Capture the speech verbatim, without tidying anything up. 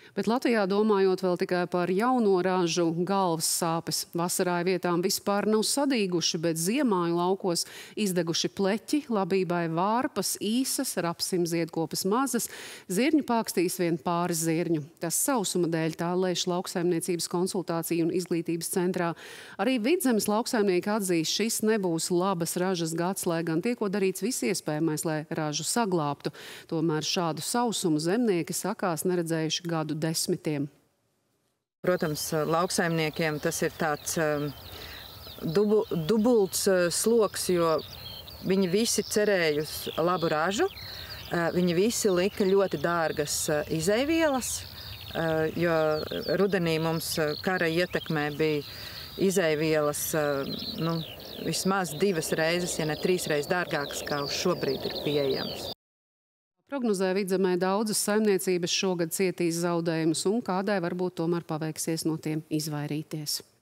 Bet Latvijā, domājot vēl tikai par jauno ražu, galvas sāpes. Vasarā vietām vispār nav sadīguši, bet ziemāju laukos izdeguši pleķi, labībai vārpas, īsas, rapsim ziedkopas mazas, zirņu pākstīs vien pāris zirņu. Tas sausuma dēļ, tā lēš Lauksaimniecības konsultāciju un izglītības centrā. Arī Vidzemes lauksaimnieki atzīst, šis nebūs labas ražas gads, lai gan tieko darīts viss iespējamais, lai ražu saglābtu. Tomēr šādu sausumu zemnieki sakās neredzējuši gadu desmitiem. Protams, lauksaimniekiem tas ir tāds um, dubu, dubults uh, sloks, jo viņi visi cerēja uz labu ražu, uh, viņi visi lika ļoti dārgas uh, izeivielas, uh, jo rudenī mums uh, kara ietekmē bija izeivielas uh, nu, vismaz divas reizes, ja ne trīs reizes dārgākas, kā uz šobrīd ir pieejams. Prognozē Vidzemē daudzas saimniecības šogad cietīs zaudējumus un kādai varbūt tomēr paveiksies no tiem izvairīties.